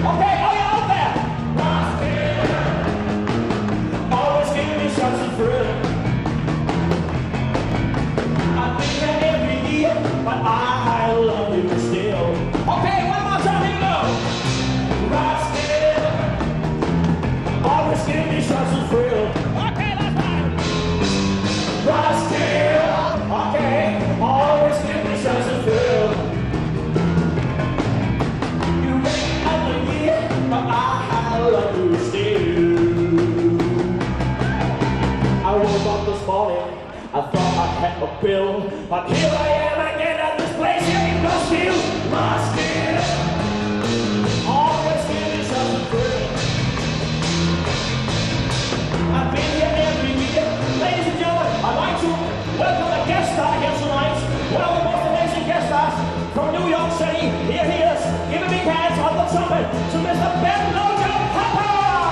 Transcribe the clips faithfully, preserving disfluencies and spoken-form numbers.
Okay, are you out there? Always give me shots of thrill. I've been there every year, but I love you still. Okay, one more time, here we go. Roskill, always give me shots of thrill. Okay, that's right. Roskill, okay, always give me shots of thrill. You make another year, but I love you still. I woke up this morning, I thought I had a pill, but here I am again at this place here in Roskill. Roskill, always give me shots of thrill. I've been here every year. Ladies and gentlemen, I'd like to welcome the guest star here tonight. One of the most amazing guest stars from New York City. Here he is. Give a big hand on the trumpet to Mister Ben Lojo Papa.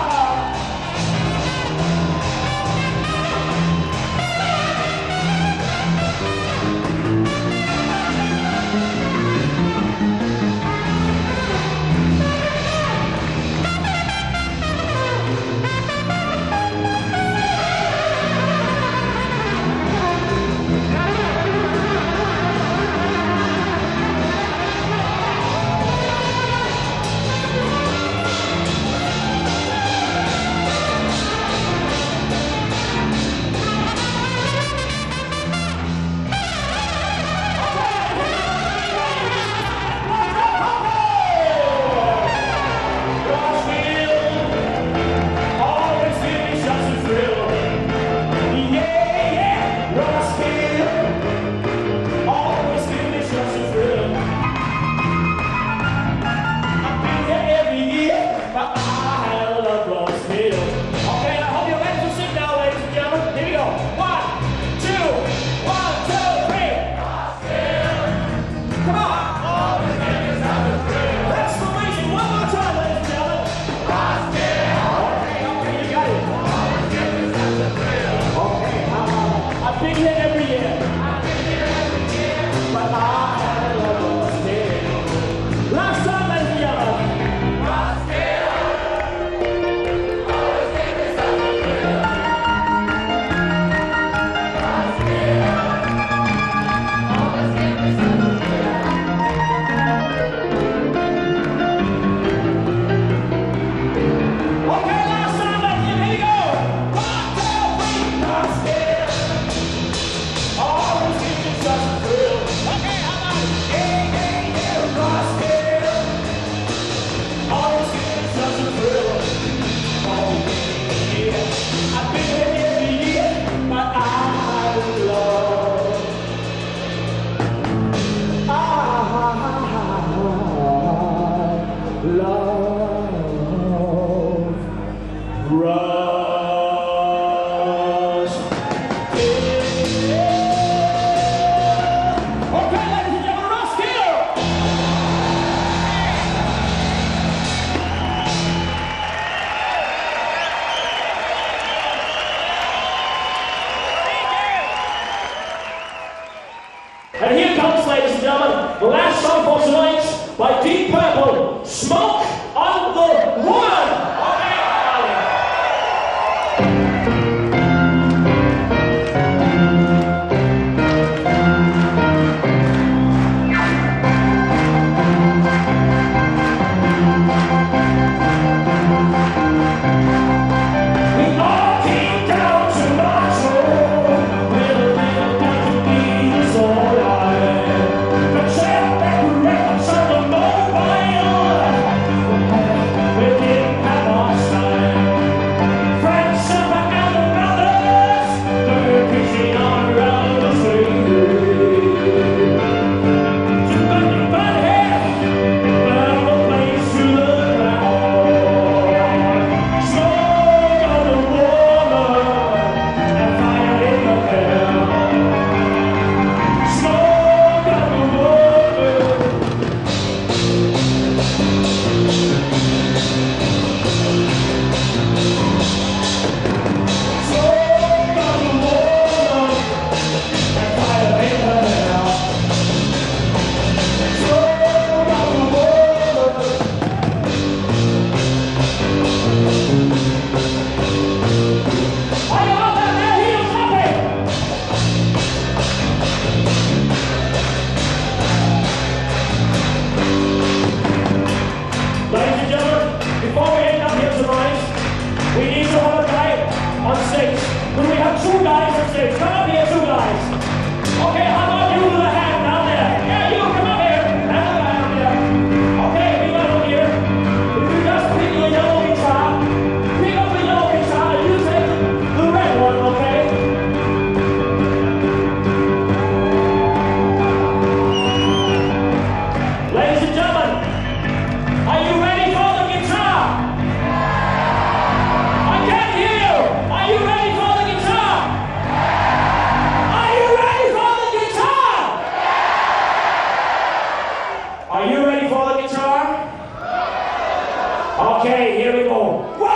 And here comes, ladies and gentlemen, the last song for tonight by Deep Purple, Smoke on the Woman. Okay, Okay, here we go.